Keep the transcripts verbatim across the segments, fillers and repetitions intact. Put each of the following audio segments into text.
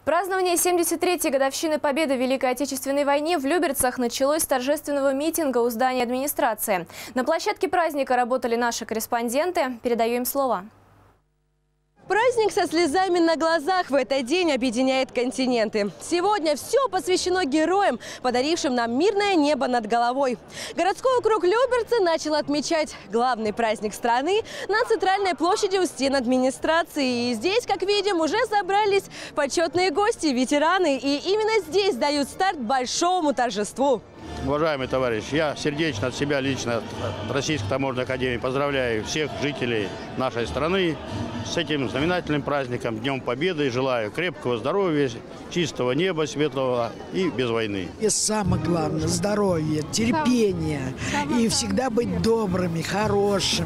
Празднование семьдесят третьей годовщины победы в Великой Отечественной войне в Люберцах началось с торжественного митинга у здания администрации. На площадке праздника работали наши корреспонденты. Передаю им слово. Праздник со слезами на глазах в этот день объединяет континенты. Сегодня все посвящено героям, подарившим нам мирное небо над головой. Городской округ Люберцы начал отмечать главный праздник страны на центральной площади у стен администрации. И здесь, как видим, уже собрались почетные гости, ветераны. И именно здесь дают старт большому торжеству. Уважаемый товарищ, я сердечно от себя лично, от Российской таможенной академии, поздравляю всех жителей нашей страны с этим знаменательным праздником, Днем Победы. Желаю крепкого здоровья, чистого неба, светлого и без войны. И самое главное – здоровье, терпение и всегда быть добрыми, хорошими.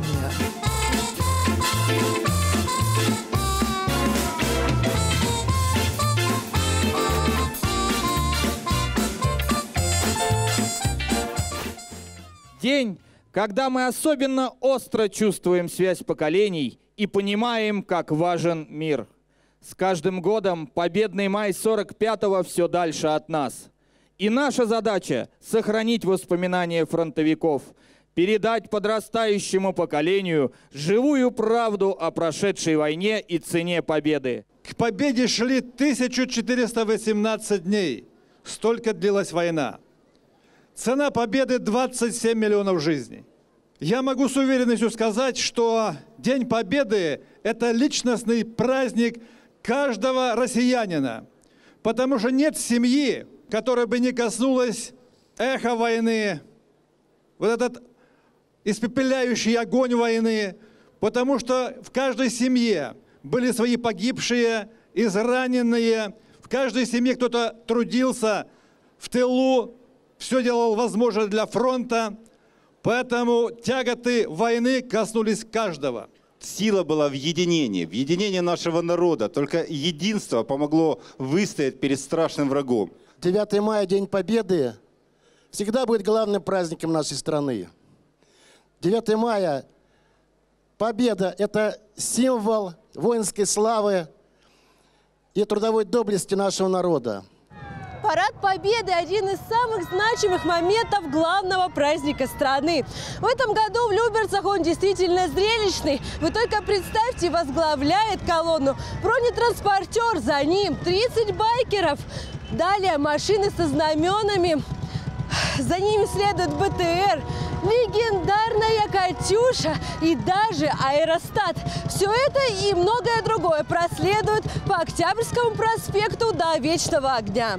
День, когда мы особенно остро чувствуем связь поколений и понимаем, как важен мир. С каждым годом победный май сорок пятого все дальше от нас. И наша задача – сохранить воспоминания фронтовиков, передать подрастающему поколению живую правду о прошедшей войне и цене победы. К победе шли тысяча четыреста восемнадцать дней. Столько длилась война. Цена победы – двадцать семь миллионов жизней. Я могу с уверенностью сказать, что День Победы – это личностный праздник каждого россиянина. Потому что нет семьи, которая бы не коснулась эхо войны, вот этот испепеляющий огонь войны. Потому что в каждой семье были свои погибшие, израненные. В каждой семье кто-то трудился в тылу, все делал возможное для фронта, поэтому тяготы войны коснулись каждого. Сила была в единении, в единении нашего народа. Только единство помогло выстоять перед страшным врагом. девятое мая, День Победы, всегда будет главным праздником нашей страны. девятое мая, победа – это символ воинской славы и трудовой доблести нашего народа. Парад Победы – один из самых значимых моментов главного праздника страны. В этом году в Люберцах он действительно зрелищный. Вы только представьте, возглавляет колонну бронетранспортер, за ним тридцать байкеров. Далее машины со знаменами, за ними следует бэ тэ эр, легендарная «Катюша» и даже аэростат. Все это и многое другое проследует по Октябрьскому проспекту до Вечного огня.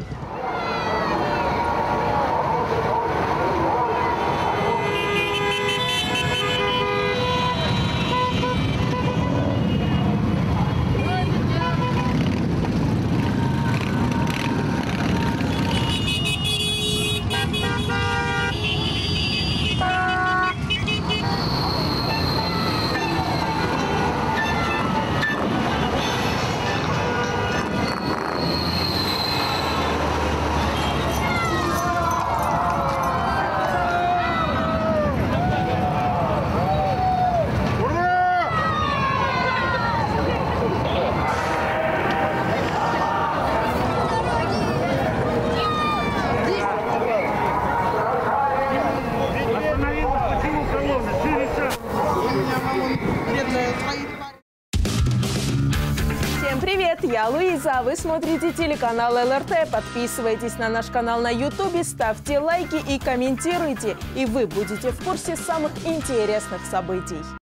Всем привет, я Луиза, вы смотрите телеканал эл эр тэ. Подписывайтесь на наш канал на ютубе, ставьте лайки и комментируйте, и вы будете в курсе самых интересных событий.